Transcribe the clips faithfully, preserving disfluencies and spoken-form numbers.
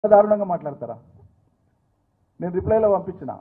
దారుణంగా మాట్లాడతారా? నేను రిప్లైలో పంపించిన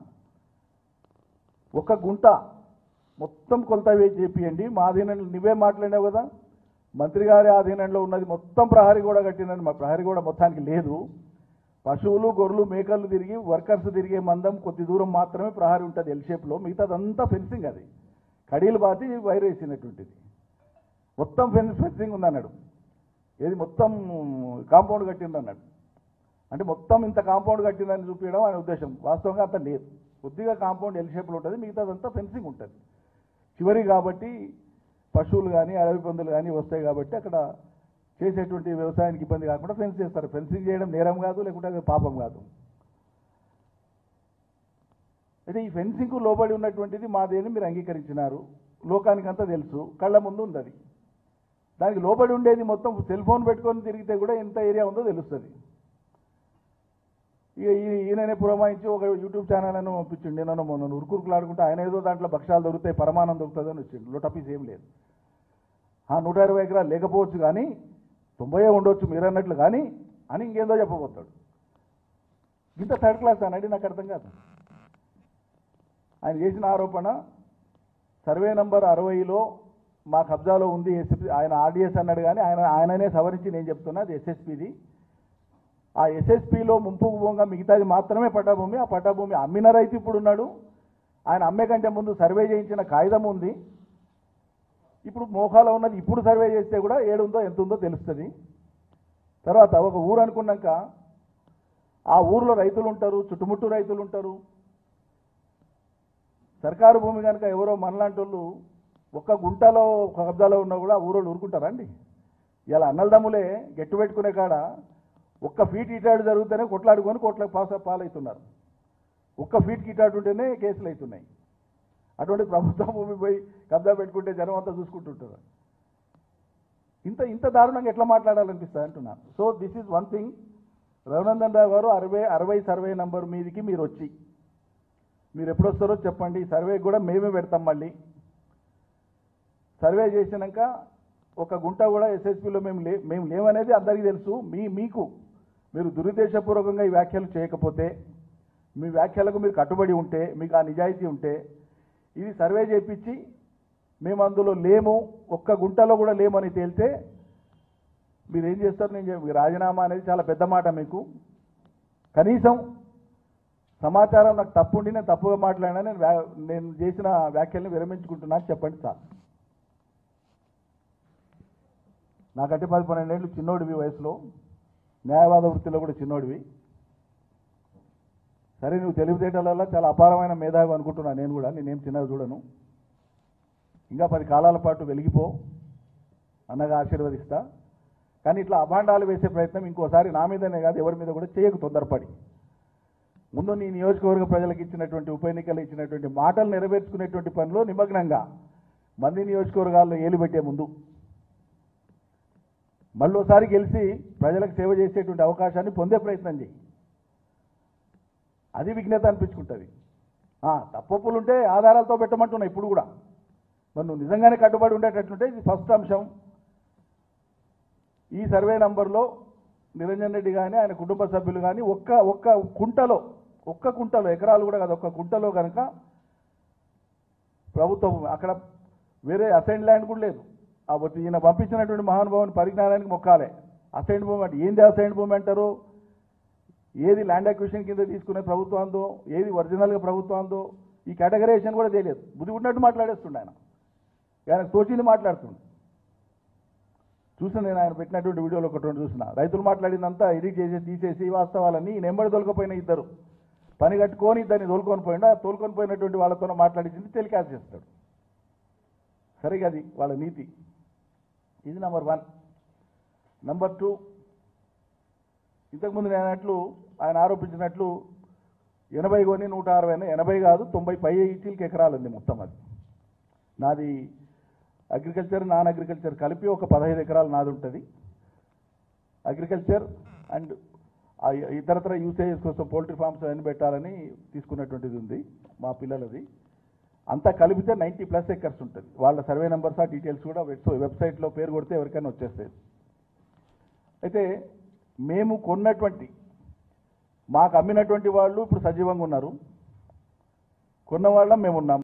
ఒక గుంట మొత్తం కొలత వేసి చేపియండి, మా ఆధీనంలో నువ్వే మాట్లాడినావు కదా, మంత్రి గారి ఆధీనంలో ఉన్నది మొత్తం ప్రహరీ కూడా కట్టినని, మా ప్రహరీ కూడా మొత్తానికి లేదు. పశువులు గొర్రెలు మేకలు తిరిగి వర్కర్స్ తిరిగే మందం కొద్ది దూరం మాత్రమే ప్రహరీ ఉంటుంది ఎల్ షేప్లో, మిగతాదంతా ఫెన్సింగ్. అది కడీలు బాతి వైర్ వేసినటువంటిది, మొత్తం ఫెన్స్ ఫెన్సింగ్ ఉందన్నాడు. ఏది మొత్తం కాంపౌండ్ కట్టింది అన్నాడు. అంటే మొత్తం ఇంత కాంపౌండ్ కట్టిందని చూపించడం ఆయన ఉద్దేశం. వాస్తవంగా అంత లేదు, కొద్దిగా కాంపౌండ్ ఎల్ షేప్లో ఉంటుంది, మిగతాదంతా ఫెన్సింగ్ ఉంటుంది చివరి. కాబట్టి పశువులు కానీ అడవి పందులు కానీ వస్తాయి కాబట్టి అక్కడ చేసేటువంటి వ్యవసాయానికి ఇబ్బంది కాకుండా ఫెన్స్ చేస్తారు. ఫెన్సింగ్ చేయడం నేరం కాదు, లేకుంటే అది పాపం కాదు. అయితే ఈ ఫెన్సింగ్కు లోబడి ఉన్నటువంటిది మాదేని మీరు అంగీకరించినారు, లోకానికంతా తెలుసు, కళ్ళ ముందు ఉంది. అది దానికి లోబడి ఉండేది మొత్తం సెల్ ఫోన్ పెట్టుకొని తిరిగితే కూడా ఎంత ఏరియా ఉందో తెలుస్తుంది. ఇక ఈయననే పురమాయించి ఒక యూట్యూబ్ ఛానల్ అని పంపించిండు. నేను మొన్న ఉరుకురుకులాడుకుంటే ఆయన ఏదో దాంట్లో భక్షాలు దొరుకుతాయి, పరమానం దొరుకుతుంది అని వచ్చిండు. లోటపీస్ ఏం లేదు. నూట ఇరవై ఎకరాలు లేకపోవచ్చు కానీ తొంభై ఉండొచ్చు మీరు అన్నట్లు కానీ అని ఇంకేందో చెప్పబోతాడు. ఇంత థర్డ్ క్లాస్ అనండి, నాకు అర్థం కాదు. ఆయన చేసిన ఆరోపణ సర్వే నంబర్ అరవైలో మా కబ్జాలో ఉంది ఎస్ఎస్పీ, ఆయన ఆర్డీఎస్ అన్నాడు కానీ ఆయన ఆయననే సవరించి నేను చెప్తున్నా అది ఎస్ఎస్పీది. ఆ ఎస్ఎస్పీలో ముంపుకు భూమిగా మిగతాది మాత్రమే పట్టాభూమి. ఆ పట్టాభూమి అమ్మిన రైతు ఇప్పుడు ఉన్నాడు. ఆయన అమ్మే కంటే ముందు సర్వే చేయించిన కాగితం ఉంది. ఇప్పుడు మోకాలో ఉన్నది ఇప్పుడు సర్వే చేస్తే కూడా ఏడుందో ఎంత ఉందో తెలుస్తుంది. తర్వాత ఒక ఊరు అనుకున్నాక ఆ ఊరిలో రైతులు ఉంటారు, చుట్టుముట్టు రైతులు ఉంటారు. సర్కారు భూమి కనుక ఎవరో మనలాంటి వాళ్ళు ఒక్క గుంటలో కబ్జాలో ఉన్నా కూడా ఊరోళ్ళు ఊరుకుంటారా అండి? ఇలా అన్నలదమ్ములే గట్టు పెట్టుకునే కాడ ఒక్క ఫీట్ ఇటాడు జరుగుతూనే కొట్లాడుకొని కోట్ల పాస పాలవుతున్నారు. ఒక్క ఫీట్ ఇటాడు ఉంటేనే కేసులు అవుతున్నాయి. అటువంటి ప్రభుత్వ భూమి పోయి కబ్జా పెట్టుకుంటే జనం అంతా చూసుకుంటుంటారు. ఇంత ఇంత దారుణంగా ఎట్లా మాట్లాడాలనిపిస్తుంది అంటున్నాను. So this is one thing. Raghunandan Rao garu అరవై అరవై సర్వే నెంబర్ మీదికి మీరు వచ్చి మీరు ఎప్పుడు వస్తారో చెప్పండి. సర్వే కూడా మేమే పెడతాం. మళ్ళీ సర్వే చేసినాక ఒక గుంట కూడా ఎస్ఎస్పీలో మేము లే మేము లేవనేది అందరికీ తెలుసు. మీ మీకు మీరు దురుద్దేశపూర్వకంగా ఈ వ్యాఖ్యలు చేయకపోతే, మీ వ్యాఖ్యలకు మీరు కట్టుబడి ఉంటే, మీకు ఆ నిజాయితీ ఉంటే ఇది సర్వే చేయించి మేము అందులో లేము, ఒక్క గుంటలో కూడా లేమని తేలితే మీరు ఏం చేస్తారు? నేను రాజీనామా అనేది చాలా పెద్ద మాట. మీకు కనీసం సమాచారం నాకు తప్పుండి నేను తప్పుగా మాట్లాడినా నేను నేను చేసిన వ్యాఖ్యల్ని విరమించుకుంటున్నా అని చెప్పండి సార్. నాకంటే పది పన్నెండేళ్ళు చిన్నోడివి వయసులో, న్యాయవాద వృత్తిలో కూడా చిన్నోడివి. సరే నువ్వు తెలివితేటలలో చాలా అపారమైన మేధావి అనుకుంటున్నా నేను కూడా, నేనేం చిన్నగా చూడను. ఇంకా పది కాలాల పాటు వెలిగిపో అన్నగా ఆశీర్వదిస్తా. కానీ ఇట్లా అభాండాలు వేసే ప్రయత్నం ఇంకోసారి నా మీదనే కాదు ఎవరి మీద కూడా చేయకు తొందరపడి. ముందు నీ నియోజకవర్గ ప్రజలకు ఇచ్చినటువంటి ఉప ఎన్నికలు ఇచ్చినటువంటి మాటలు నెరవేర్చుకునేటువంటి పనిలో నిమగ్నంగా మంది నియోజకవర్గాల్లో ఏలుపెట్టే ముందు మళ్ళోసారి గెలిచి ప్రజలకు సేవ చేసేటువంటి అవకాశాన్ని పొందే ప్రయత్నం చేయి. అది విఘ్నత అనిపించుకుంటుంది. తప్పులు ఉంటే ఆధారాలతో పెట్టమంటున్నా ఇప్పుడు కూడా. మరి నువ్వు నిజంగానే కట్టుబడి ఉండేటట్టుంటే ఇది ఫస్ట్ అంశం. ఈ సర్వే నంబర్లో నిరంజన్ రెడ్డి కానీ ఆయన కుటుంబ సభ్యులు కానీ ఒక్క ఒక్క కుంటలో ఒక్క కుంటలో ఎకరాలు కూడా కాదు, ఒక్క కుంటలో కనుక ప్రభుత్వం అక్కడ వేరే అసైన్ ల్యాండ్ కూడా లేదు. ఈయన పంపించినటువంటి మహానుభావుని పరిజ్ఞానానికి మొక్కాలే. అసైన్ భూమి అంటే ఏంది? అసైన్ భూమి అంటారు. ఏది ల్యాండ్ అక్విజిషన్ కింద తీసుకునే ప్రభుత్వందో, ఏది ఒరిజినల్గా ప్రభుత్వందో ఈ కేటగరైజేషన్ కూడా తెలియదు. బుద్ధి ఉన్నట్టు మాట్లాడేస్తుండే ఆయన. ఆయన తోచింది మాట్లాడుతుండే. చూసిన నేను ఆయన పెట్టినటువంటి వీడియోలో ఒకటి రెండు చూసిన. రైతులు మాట్లాడిందంతా ఎడిట్ చేసి తీసేసి వాస్తవాలన్నీ ఈ నెంబడి తోలుకపోయిన ఇద్దరు పని కట్టుకొని ఇద్దరిని తోలుకొని పోయిండా, తోలుకొని పోయినటువంటి వాళ్ళతో మాట్లాడించింది టెలికాస్ట్ చేస్తాడు. సరిగా అది వాళ్ళ నీతి. ఇది నెంబర్ వన్. నెంబర్ టూ, ఇంతకుముందు నేను అన్నట్లు ఆయన ఆరోపించినట్లు ఎనభై కొని నూట అరవై ఎనభై కాదు తొంభై పై ఈచీలకి ఎకరాలు ఉంది మొత్తం. అది నాది అగ్రికల్చర్ నాన్ అగ్రికల్చర్ కలిపి ఒక పదహైదు ఎకరాలు నాది ఉంటుంది. అగ్రికల్చర్ అండ్ ఇతరతర యూసేజెస్ కోసం పౌల్ట్రీ ఫార్మ్స్ అన్ని పెట్టాలని తీసుకున్నటువంటిది ఉంది మా పిల్లలది. అంతా కలిపితే నైంటీ ప్లస్ ఎకర్స్ ఉంటుంది. వాళ్ళ సర్వే నెంబర్స్ ఆ డీటెయిల్స్ కూడా వెబ్సైట్లో పేరు కొడితే ఎవరికైనా వచ్చేస్తాయి. అయితే మేము కొన్నటువంటి మాకు అమ్మినటువంటి వాళ్ళు ఇప్పుడు సజీవంగా ఉన్నారు, కొన్న వాళ్ళం మేమున్నాం.